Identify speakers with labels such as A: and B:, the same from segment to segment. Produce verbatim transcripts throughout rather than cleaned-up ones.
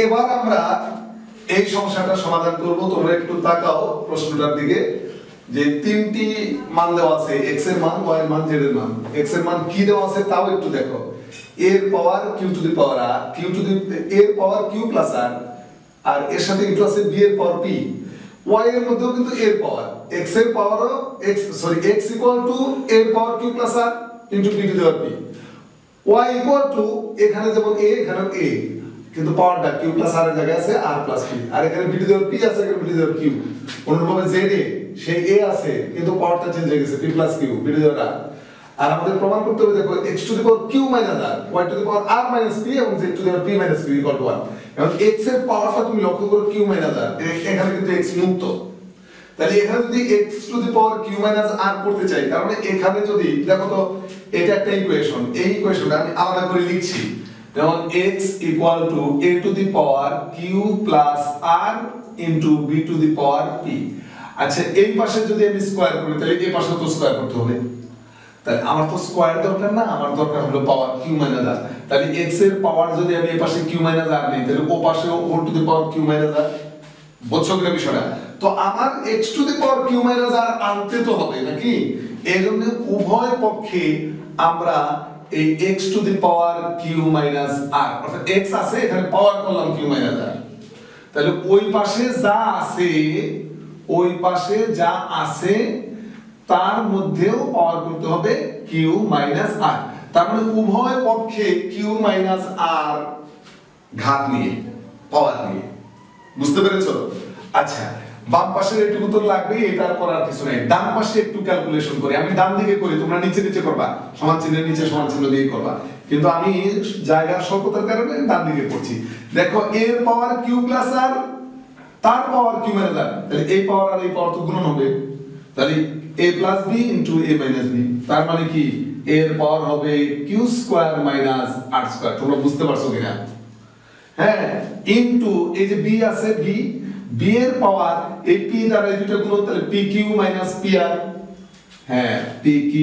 A: এবার আমরা এই সমস্যাটা সমাধান করব। তোমরা একটু তাকাও প্রশ্নটার দিকে, যে তিনটি মান দেওয়া আছে, x এর মান, y এর মান, z এর মান। x এর মান কি দেওয়া আছে তাও একটু দেখো, a এর power q to the power r, q to the a এর পাওয়ার q প্লাস r, আর এর সাথে একটু আছে b এর পাওয়ার p। y এর মধ্যেও কিন্তু a এর পাওয়ার, x এর পাওয়ারও x sorry x equal to a এর power q plus r into b to the power p। y equal to এখানে যেমন a এখানে a, কিন্তু পাওয়ারটা q প্লাস r এর জায়গায় আছে r প্লাস p, আর এখানে b to the power p আছে, এখানে b to the power q। অনুরূপভাবে z এ সেই a আছে কিন্তু পাওয়ারটা চেঞ্জ হয়ে গেছে p plus q, b to the power r। আর আমাদের প্রমাণ করতে হবে, দেখো x to the power q minus r, y to the power r minus p এবং z to the power p minus q equal to one। এখন x এর পাওয়ারটা তুমি লক্ষ্য করো q মাইনাস r, এখানে কিন্তু x মুক্ত। তাহলে এখানে যদি x to the power q minus r করতে চাই, তার মানে এখানে যদি দেখো তো এটা একটা ইকুয়েশন, এই ইকুয়েশনটা আমি আলাদা করে লিখছি, যেমন x equal to a to the power q plus r into b to the power p। আচ্ছা এই পাশে যদি আমি স্কয়ার করি তাহলে এই পাশে তো স্কয়ার করতে হবে, তাহলে আমার তো স্কয়ার দরকার না, আমার দরকার হলো পাওয়ার q মাইনাস r। তাহলে x এর পাওয়ার যদি আমি এই পাশে q মাইনাস r নেই, তাহলে ও পাশেও ও to the power q minus r। বুঝছো কিনা বিষয়টা? তো আমার x to the power q minus r আনতে তো হবে নাকি? এজন্য উভয় পক্ষে আমরা এই x to the power q minus r, অর্থাৎ x আছে এখানে পাওয়ার করলাম q মাইনাস r, তাহলে ওই পাশে যা আছে ওই পাশে যা আছে তার মধ্যেও পাওয়ার করতে হবে q মাইনাস r। তার মানে উভয় পক্ষে q মাইনাস r ঘাত নিয়ে, পাওয়ার নিয়ে। বুঝতে পেরেছো? আচ্ছা বাম পাশের একটু তো লাগবে, এটা করার কিছু নাই। ডান পাশে একটু ক্যালকুলেশন করি, আমি ডান দিকে করি, তোমরা নিচে নিচে করবা, সমান চিহ্নের নিচে সমান চিহ্ন দিয়ে করবা, কিন্তু আমি জায়গার স্বল্পতার কারণে ডান দিকে করছি। দেখো এর পাওয়ার q প্লাস r, তার পাওয়ার q মাইনাস r, তাহলে এই পাওয়ার আর এই পাওয়ার তো গুণন হবে, তাহলে a plus b into a minus b, তার মানে কি এর পাওয়ার হবে q square minus r square. তোমরা বুঝতে পারছো কিনা? হ্যাঁ, ইনটু এই যে b আছে b, b এর পাওয়ার এই p দ্বারা এই দুটো গুণ, তাহলে pq মাইনাস pr। হ্যাঁ, pq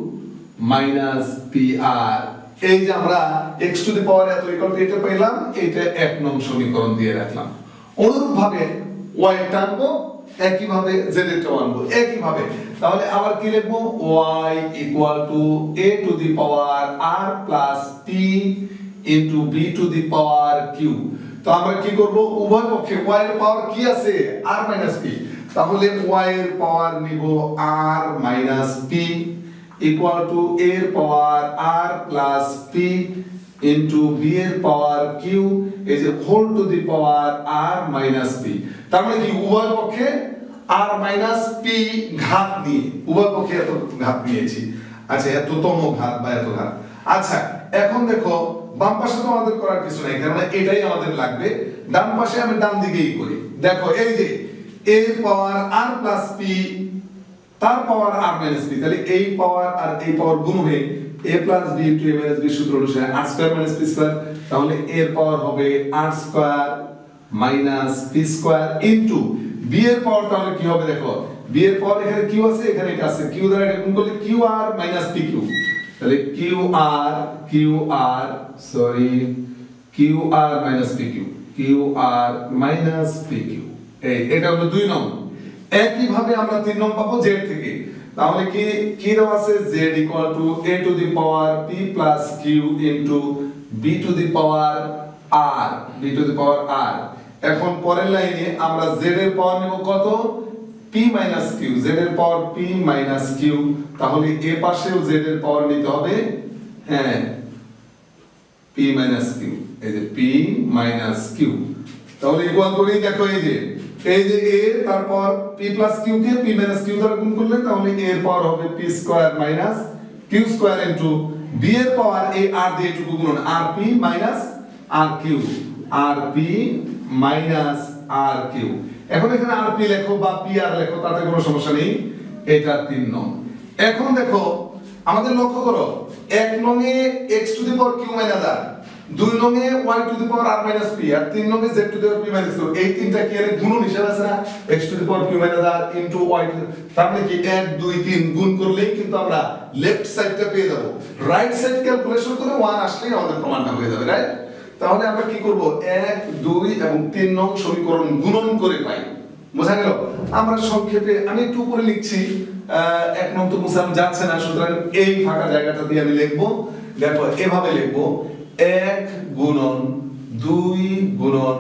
A: মাইনাস pr। এই যে আমরা x টু দি পাওয়ার এত ইকুয়াল টু এটা পেলাম, এটা এক নং সমীকরণ দিয়ে রাখলাম। অনুরূপ ভাবে y এর টানবো, একই ভাবে z এর টাও আনবো একই ভাবে। তাহলে আবার কি লিখবো? y equal to a to the power r plus p into b to the power q। তো আমরা কি করব? উভয় পক্ষে y এর পাওয়ার কি আছে? r মাইনাস p, তাহলে y এর পাওয়ার নিব r minus p equal to a এর power r plus p into b এর পাওয়ার q, এই যে whole to the power r minus p। তার মানে কি উভয় পক্ষে r মাইনাস p ঘাত নিয়ে, উভয় পক্ষে এত ঘাত নিয়েছি। আচ্ছা এততম ঘাত বা এত ঘাত। আচ্ছা এখন দেখো বাম পাশে তো আমাদের করার কিছু নাই, কারণ এটাই আমাদের লাগবে। ডান পাশে আমি ডান দিকেই করি। দেখো এই যে a এর পাওয়ার r প্লাস p, তার পাওয়ার r মাইনাস p, তাহলে এই পাওয়ার আর এই পাওয়ার গুণ হয়ে a plus b into a minus b সূত্র অনুসারে r square minus p square, তাহলে a এর পাওয়ার হবে r square minus p square into b এর পাওয়ার, তাহলে কি হবে দেখো b এর পাওয়ার এখানে q আছে এখানে এটা আছে, q দ্বারা এটা গুণ করলে qr মাইনাস pq, তাহলে qr qr sorry qr minus pq, qr minus pq। এই এটা হলো দুই নং। একই ভাবে আমরা তিন নং পাবো z থেকে, তাহলে কি কি দেওয়া আছে? z equal to a to the power p plus q into b to the power r, b to the power r। এখন পরের লাইনে আমরা z এর পাওয়ার নেব কত? p মাইনাস q, z এর পাওয়ার p মাইনাস q, তাহলে এ পাশেও z এর পাওয়ার নিতে হবে, হ্যাঁ p মাইনাস q, এই যে p মাইনাস q। তাহলে ইকুয়াল করি, দেখো এই যে এই যে a তারপর p প্লাস q কে p মাইনাস q দ্বারা গুণ করলে তাহলে a এর পাওয়ার হবে p square minus q square into b এর পাওয়ার এই r দিয়ে এটুকু গুণন rp minus rq, rp minus rq। এখন এখানে rp লেখো বা pr লেখো, তাতে কোনো সমস্যা নেই, এটা তিন নং। এখন দেখো আমাদের লক্ষ্য করো, এক নং এ x to the power q minus r, দুই নং এ y to the power r minus p, আর তিন নং এ z to the power p minus q। এই তিনটা কি এর গুণন হিসাব আছে না? x to the power q minus r into y to, তার মানে কি এক দুই তিন গুণ করলেই কিন্তু আমরা লেফট সাইডটা পেয়ে যাব। রাইট সাইড ক্যালকুলেশন করে ওয়ান আসলেই আমাদের প্রমাণটা হয়ে যাবে, রাইট? তাহলে আমরা কি করব এক দুই এবং তিন নং সমীকরণ গুণন করে পাই বোঝা গেল আমরা সংক্ষেপে আমি একটু উপরে লিখছি এক নং তো মুছানো যাচ্ছে না সুতরাং এই ফাঁকা জায়গাটা দিয়ে আমি লিখব দেখো এভাবে লিখব এক গুণন দুই গুণন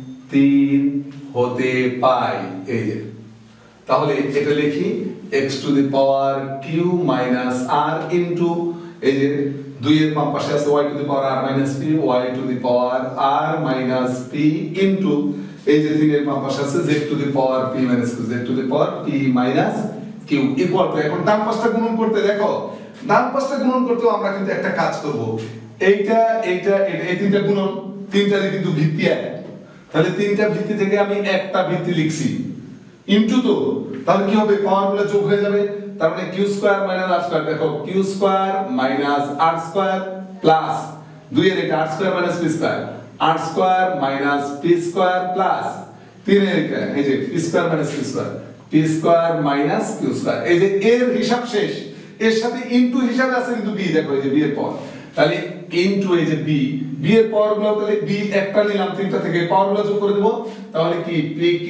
A: তিন হতে পাই এই যে তাহলে এটা লিখি x to the power q minus r into এই যে দুই এর বাম পাশে আছে y to the power r minus p y to the power r minus p into এই যে তিন এর বাম পাশে আছে z to the power p minus q z to the power p minus q equal to এখন ডান পাশটা গুণন করতে দেখো ডান পাশটা গুণন করতেও আমরা কিন্তু একটা কাজ করব এইটা এইটা এই তিনটা গুণন তিনটারই কিন্তু ভিত্তি এক তাহলে তিনটা ভিত্তি থেকে আমি একটা ভিত্তি লিখছি ইনটু তো তাহলে কি হবে পাওয়ারগুলো যোগ হয়ে যাবে তার মানে q square minus r square দেখো q square minus r square plus দুই এর এটা r square minus p square r square minus p square plus তিন এর এটা এই যে p square minus q square p square minus q square এই যে এর হিসাব শেষ এর সাথে ইনটু হিসাবে আছে কিন্তু b দেখো এই যে b এর পাওয়ার তাহলে ইনটু এই যে b b এর পাওয়ারগুলো তাহলে b একটা নিলাম তিনটা থেকে পাওয়ারগুলো যোগ করে দেব তাহলে কি pq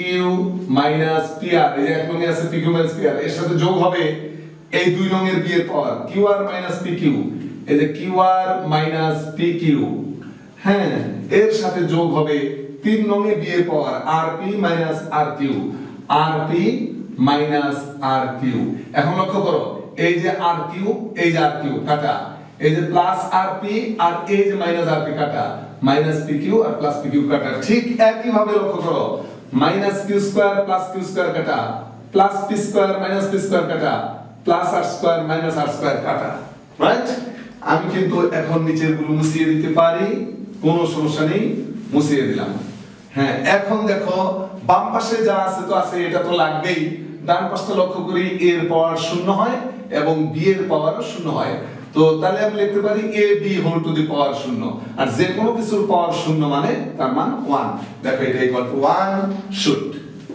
A: মাইনাস pr এই যে এক নং এ আছে pq মাইনাস pr এর সাথে যোগ হবে এই দুই নং এর b এর পাওয়ার qr মাইনাস pq এই যে qr মাইনাস pq হ্যাঁ এর সাথে যোগ হবে তিন নং এ b এর power rp minus rq rp minus rq এখন লক্ষ্য করো এই যে rq এই যে rq কাটা এই যে প্লাস rp আর এই যে মাইনাস rp কাটা মাইনাস pq আর প্লাস pq কাটা ঠিক একই ভাবে লক্ষ্য করো minus q square plus q square কাটা plus p square minus p square কাটা plus r square minus r square কাটা রাইট আমি কিন্তু এখন নিচের গুলো মুছিয়ে দিতে পারি কোনো সমস্যা নেই মুছিয়ে দিলাম হ্যাঁ এখন দেখো বাম পাশে যা আছে তো আছে এটা তো লাগবেই ডান পাশটা লক্ষ্য করি এর পাওয়ার শূন্য হয় এবং b এর পাওয়ারও শূন্য হয় তো তাহলে আমি লিখতে পারি a b whole to the power শূন্য আর যে কোনো কিছুর পাওয়ার শূন্য মানে তার মান ওয়ান দেখো এটা ইকুয়াল টু ওয়ান শুড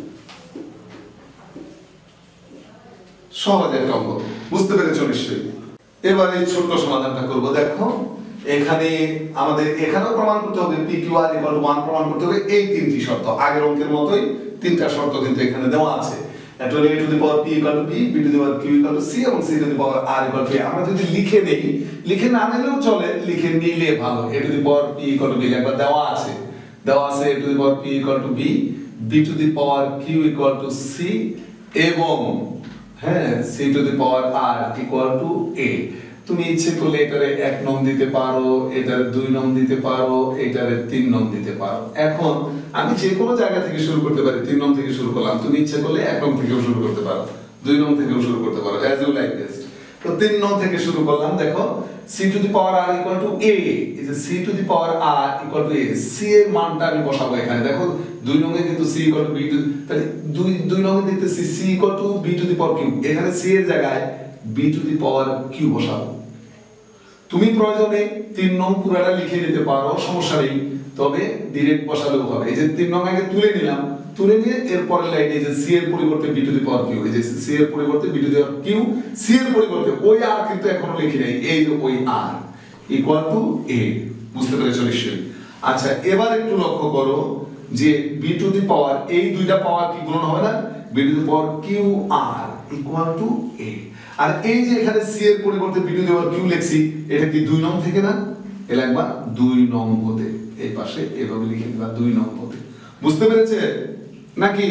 A: সহজ একটা অঙ্ক বুঝতে পেরেছো নিশ্চয়ই এবারে এই ছোট সমাধানটা করব দেখো এখানে আমাদের এখানেও প্রমাণ করতে হবে p q r equal to one প্রমাণ করতে হবে এই তিনটি শর্ত আগের অঙ্কের মতোই তিনটা শর্ত কিন্তু এখানে দেওয়া আছে a to the power p equal to b b to the power q equal to c এবং c to the power r equal to a আমরা যদি লিখে নেই লিখে না নিলেও চলে লিখে নিলে ভালো a to the power p equal to b একবার দেওয়া আছে দেওয়া আছে a to the power p equal to b b to the power q equal to c এবং হ্যাঁ c to the power r equal to a তুমি ইচ্ছে করলে এটারে এক নং দিতে পারো এটারে দুই নং দিতে পারো এটারে তিন নং দিতে পারো এখন আমি যে কোনো জায়গা থেকে শুরু করতে পারি তিন নং থেকে শুরু করলাম তুমি ইচ্ছে করলে এক নং থেকেও শুরু করতে পারো দুই নং থেকেও শুরু করতে পারো as you like best তো তিন নং থেকে শুরু করলাম দেখো c to the power r equal to a is a c to the power r equal to a c এর মানটা আমি বসাবো এখানে দেখো দুই নং এ কিন্তু c equal to b to তাহলে দুই দুই নং এ দেখতেছি c equal to b to the power q এখানে c এর জায়গায় b to the power q বসাবো তুমি প্রয়োজনে তিন নং পুরাটা লিখে দিতে পারো সমস্যা নেই তবে ডাইরেক্ট বসালেও হবে এই যে তিন নং আগে তুলে নিলাম তুলে নিয়ে এর পরের লাইনে এই যে c এর পরিবর্তে b to the power q এই যে c এর পরিবর্তে b to the power q c এর পরিবর্তে ওই r কিন্তু এখনো লিখি নাই এই যে ওই r ইকুয়াল টু a বুঝতে পেরেছো নিশ্চয়ই আচ্ছা এবার একটু লক্ষ্য করো যে b to the power এই দুইটা পাওয়ার কি গুণন হবে না b to the power q r equal to a আর এই যে এখানে c এর পরিবর্তে b to the power q লিখছি এটা কি দুই নং থেকে না এলা একবার দুই নং হতে এই পাশে এভাবে লিখে দিবা দুই নং হতে বুঝতে পেরেছে নাকি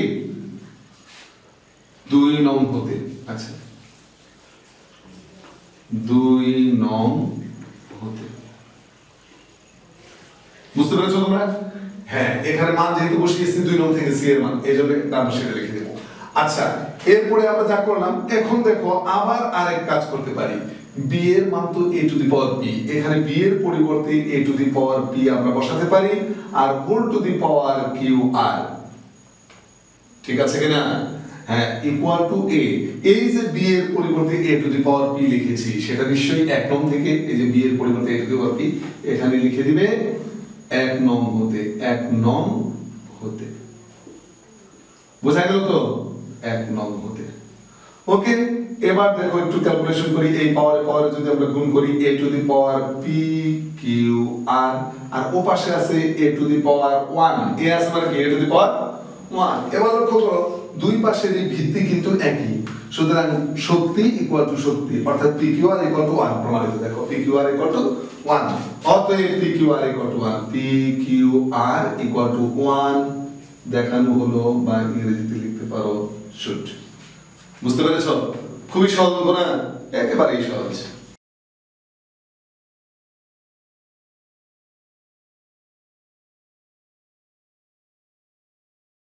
A: দুই নং হতে আচ্ছা দুই নং হতে বুঝতে পেরেছো তোমরা হ্যাঁ এখানে মান যেহেতু বসিয়েছি দুই নং থেকে c এর মান এইজন্য ডান পাশে লিখে দেব আচ্ছা এরপরে আমরা যা করলাম এখন দেখো আবার আরেক কাজ করতে পারি b এর মান তো a to the power p এখানে b এর পরিবর্তে a to the power p আমরা বসাতে পারি আর whole to the power q r ঠিক আছে কিনা হ্যাঁ ইকুয়াল টু a এই যে b এর পরিবর্তে a to the power p লিখেছি সেটা নিশ্চয়ই এক নং থেকে এই যে b এর পরিবর্তে a to the power p এখানে লিখে দিবে এক নং হতে এক নং হতে বোঝা গেল তো এক নং হতে ওকে, এবার দেখো একটু ক্যালকুলেশন করি। এই পাওয়ারে পাওয়ারে যদি আমরা গুণ করি a to the power p q r, আর ও পাশে আছে a to the power one, এ আছে মানে কি a to the power one. এবার লক্ষ্য করো দুই পাশেরই ভিত্তি কিন্তু একই, সুতরাং শক্তি ইকুয়াল টু শক্তি, অর্থাৎ p q r equal to one প্রমাণিত। দেখো p q r equal to one, অতএব p q r equal to one, p q r equal to one দেখানো হলো, বা ইংরেজিতে লিখতে পারো শুড। বুঝতে পেরেছো? খুবই সহজ অঙ্ক না? একেবারেই সহজ।